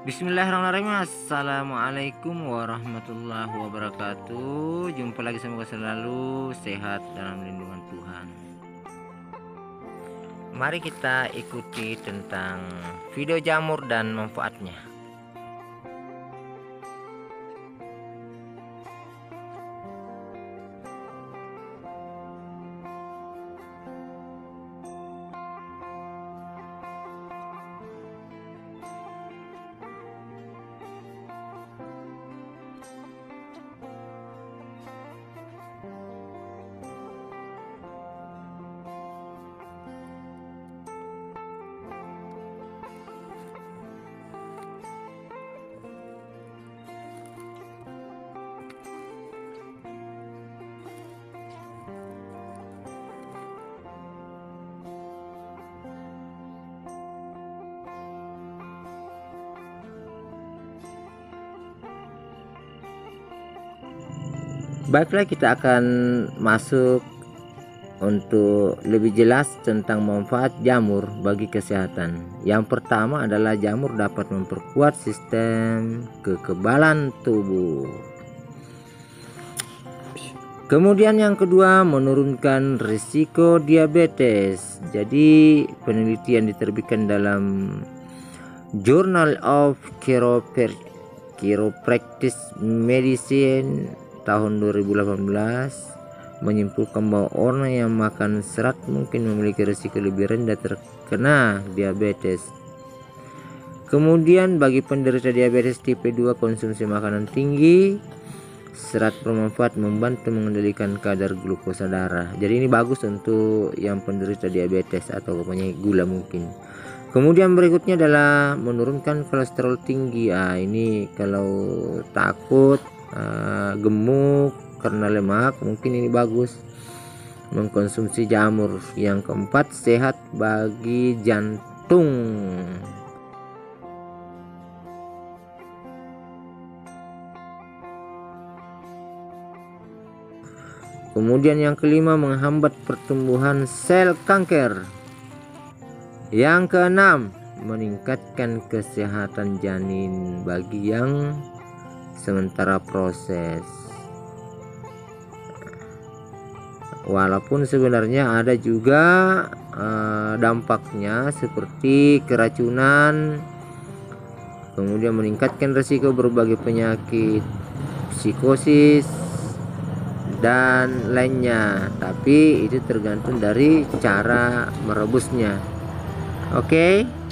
Bismillahirrahmanirrahim. Assalamualaikum warahmatullahi wabarakatuh. Jumpa lagi, semoga selalu sehat dalam lindungan Tuhan. Mari kita ikuti tentang video jamur dan manfaatnya. Baiklah, kita akan masuk untuk lebih jelas tentang manfaat jamur bagi kesehatan. Yang pertama adalah jamur dapat memperkuat sistem kekebalan tubuh. Kemudian yang kedua, menurunkan risiko diabetes. Jadi penelitian diterbitkan dalam Journal of Chiropractic Medicine tahun 2018 menyimpulkan bahwa orang yang makan serat mungkin memiliki risiko lebih rendah terkena diabetes. Kemudian bagi penderita diabetes tipe 2, konsumsi makanan tinggi serat bermanfaat membantu mengendalikan kadar glukosa darah. Jadi ini bagus untuk yang penderita diabetes atau penyakit gula mungkin. Kemudian berikutnya adalah menurunkan kolesterol tinggi. Ini kalau takut gemuk karena lemak, mungkin ini bagus mengkonsumsi jamur. Yang keempat, sehat bagi jantung. Kemudian yang kelima, menghambat pertumbuhan sel kanker. Yang keenam, meningkatkan kesehatan janin bagi yang sementara proses. Walaupun sebenarnya ada juga dampaknya seperti keracunan, kemudian meningkatkan risiko berbagai penyakit, psikosis dan lainnya, tapi itu tergantung dari cara merebusnya. Oke.